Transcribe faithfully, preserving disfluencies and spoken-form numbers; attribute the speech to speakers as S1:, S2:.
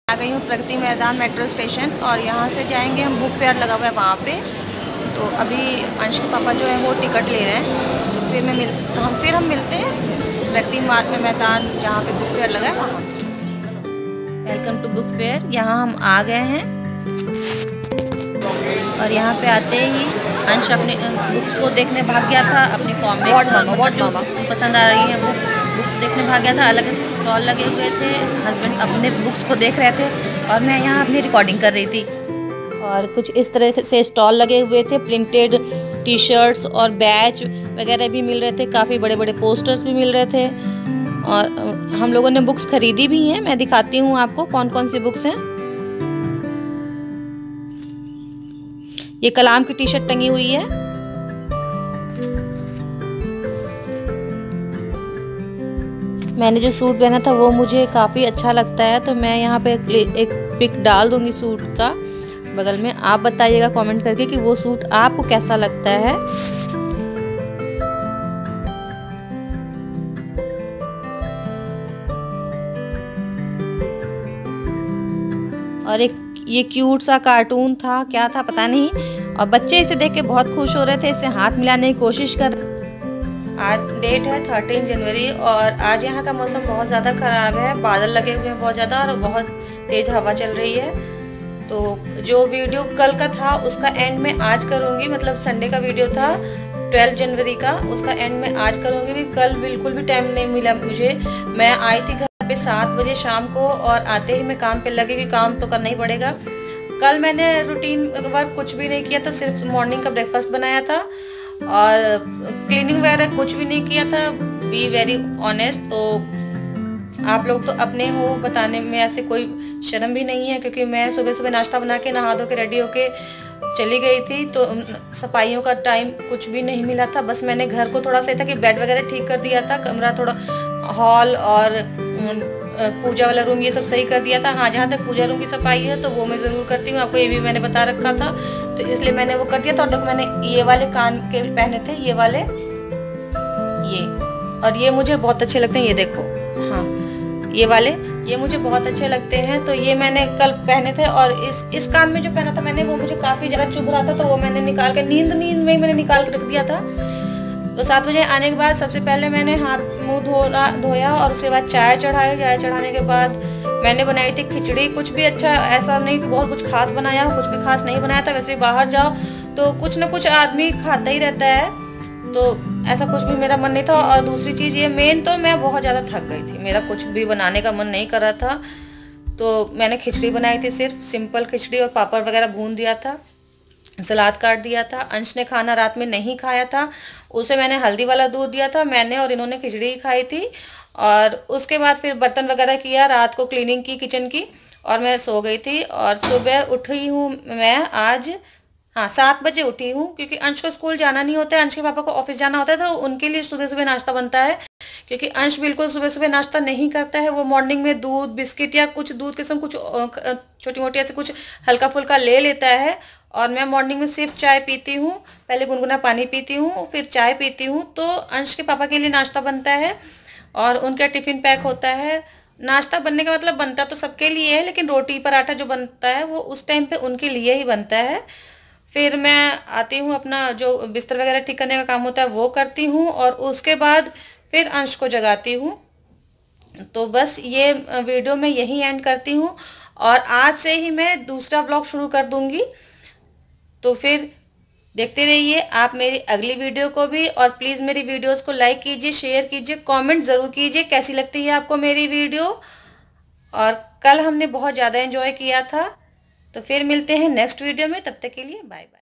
S1: आ गई हूँ Pragati Maidan metro station और यहाँ से जाएंगे हम, बुक फेयर लगा हुआ है वहाँ पे। तो अभी अंश के पापा जो है वो टिकट ले रहे हैं, तो फिर मैं मिल हम फिर हम मिलते हैं प्रगति मैदान जहाँ पे बुक फेयर लगा है वहाँ। Welcome to book fair. यहाँ हम आ गए हैं और यहाँ पे आते ही अंश अपनी बुक्स को देखने भाग गया था, अपनी कॉमिक्स जो पसंद आ रही है बुक बुक्स देखने भाग गया था। अलग स्टॉल लगे हुए थे, हस्बैंड अपने बुक्स को देख रहे थे और मैं यहाँ अपनी रिकॉर्डिंग कर रही थी। और कुछ इस तरह से स्टॉल लगे हुए थे, प्रिंटेड टी शर्ट्स और बैच वगैरह भी मिल रहे थे, काफ़ी बड़े बड़े पोस्टर्स भी मिल रहे थे। और हम लोगों ने बुक्स खरीदी भी हैं, मैं दिखाती हूँ आपको कौन कौन सी बुक्स हैं। ये कलाम की टी शर्ट टंगी हुई है। मैंने जो सूट पहना था वो मुझे काफ़ी अच्छा लगता है, तो मैं यहाँ पे एक पिक डाल दूँगी सूट का बगल में। आप बताइएगा कमेंट करके कि वो सूट आपको कैसा लगता है। और एक ये क्यूट सा कार्टून था, क्या था पता नहीं, और बच्चे इसे देख के बहुत खुश हो रहे थे, इसे हाथ मिलाने की कोशिश कर। आज डेट है थर्टीन जनवरी और आज यहाँ का मौसम बहुत ज़्यादा ख़राब है, बादल लगे हुए हैं बहुत ज़्यादा और बहुत तेज़ हवा चल रही है। तो जो वीडियो कल का था उसका एंड में आज करूँगी, मतलब संडे का वीडियो था ट्वेल्व जनवरी का, उसका एंड में आज करूँगी क्योंकि कल बिल्कुल भी टाइम नहीं मिला मुझे। मैं आई थी घर पे सात बजे शाम को और आते ही मैं काम पे लगी कि काम तो करना ही पड़ेगा। कल मैंने रूटीन वर्क कुछ भी नहीं किया था, सिर्फ मॉर्निंग का ब्रेकफास्ट बनाया था और क्लीनिंग वगैरह कुछ भी नहीं किया था, बी वेरी ऑनेस्ट। तो आप लोग तो अपने हो, बताने में ऐसे कोई शर्म भी नहीं है, क्योंकि मैं सुबह सुबह नाश्ता बना के नहा धो के रेडी होके चली गई थी, तो सफाइयों का टाइम कुछ भी नहीं मिला था। बस मैंने घर को थोड़ा सा था कि बेड वगैरह ठीक कर दिया था, कमरा थोड़ा हॉल और पूजा वाला रूम ये सब सही कर दिया था। हाँ, जहाँ तक पूजा रूम की सफाई है तो वो मैं ज़रूर करती हूँ, आपको ये भी मैंने बता रखा था, तो इसलिए मैंने वो कर दिया था। और देखो मैंने ये वाले कान के पहने थे, ये वाले ये, और ये मुझे बहुत अच्छे लगते हैं, ये देखो, हाँ ये वाले ये मुझे बहुत अच्छे लगते हैं, तो ये मैंने कल पहने थे। और इस इस कान में जो पहना था मैंने वो मुझे काफ़ी ज़्यादा चुभ रहा था, तो वो मैंने निकाल के नींद नींद में ही मैंने निकाल के रख दिया था। तो सात बजे आने के बाद सबसे पहले मैंने हाथ मुंह धोना धोया और उसके बाद चाय चढ़ाई। चाय चढ़ाने के बाद मैंने बनाई थी खिचड़ी। कुछ भी अच्छा ऐसा नहीं कि बहुत कुछ खास बनाया हो, कुछ भी खास नहीं बनाया था। वैसे बाहर जाओ तो कुछ ना कुछ आदमी खाता ही रहता है, तो ऐसा कुछ भी मेरा मन नहीं था। और दूसरी चीज़ ये मेन, तो मैं बहुत ज़्यादा थक गई थी, मेरा कुछ भी बनाने का मन नहीं कर रहा था, तो मैंने खिचड़ी बनाई थी, सिर्फ सिंपल खिचड़ी, और पापड़ वगैरह भून दिया था, सलाद काट दिया था। अंश ने खाना रात में नहीं खाया था, उसे मैंने हल्दी वाला दूध दिया था, मैंने और इन्होंने खिचड़ी ही खाई थी। और उसके बाद फिर बर्तन वगैरह किया, रात को क्लीनिंग की किचन की, और मैं सो गई थी। और सुबह उठी हूँ मैं आज, हाँ सात बजे उठी हूँ, क्योंकि अंश को स्कूल जाना नहीं होता है, अंश के पापा को ऑफिस जाना होता है, तो उनके लिए सुबह सुबह नाश्ता बनता है। क्योंकि अंश बिल्कुल सुबह सुबह नाश्ता नहीं करता है, वो मॉर्निंग में दूध बिस्किट या कुछ दूध के संग कुछ छोटी मोटी ऐसे कुछ हल्का फुल्का ले लेता है। और मैं मॉर्निंग में सिर्फ चाय पीती हूँ, पहले गुनगुना पानी पीती हूँ, फिर चाय पीती हूँ। तो अंश के पापा के लिए नाश्ता बनता है और उनका टिफ़िन पैक होता है। नाश्ता बनने का मतलब बनता तो सबके लिए है, लेकिन रोटी पराठा जो बनता है वो उस टाइम पे उनके लिए ही बनता है। फिर मैं आती हूँ, अपना जो बिस्तर वगैरह ठीक करने का काम होता है वो करती हूँ, और उसके बाद फिर अंश को जगाती हूँ। तो बस ये वीडियो मैं यहीं एंड करती हूँ, और आज से ही मैं दूसरा ब्लॉग शुरू कर दूँगी। तो फिर देखते रहिए आप मेरी अगली वीडियो को भी, और प्लीज़ मेरी वीडियोस को लाइक कीजिए, शेयर कीजिए, कमेंट ज़रूर कीजिए कैसी लगती है आपको मेरी वीडियो। और कल हमने बहुत ज़्यादा एंजॉय किया था। तो फिर मिलते हैं नेक्स्ट वीडियो में, तब तक के लिए बाय बाय।